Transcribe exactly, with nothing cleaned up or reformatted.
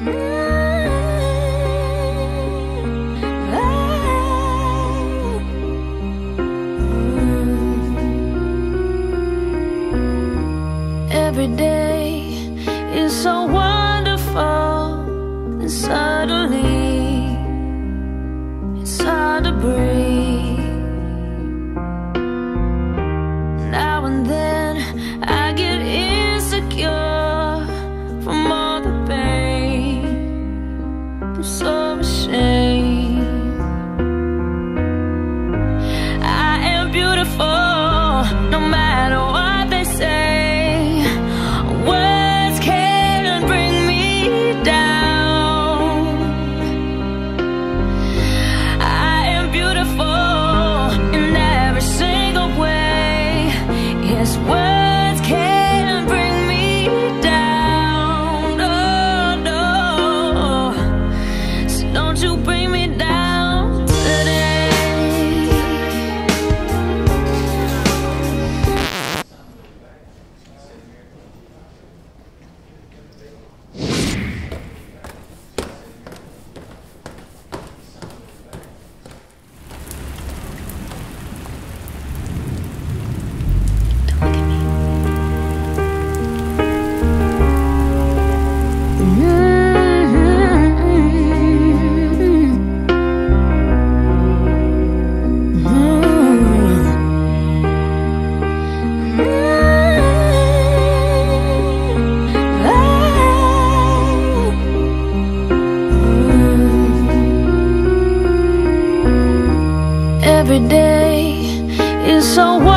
Every day is so wonderful, and suddenly it's hard to breathe. Now and then I get insecure from all the pain. I'm so ashamed. I am beautiful, no matter what they say. Words can't bring me down, oh no. So don't you bring me down today. Every day is so wonderful.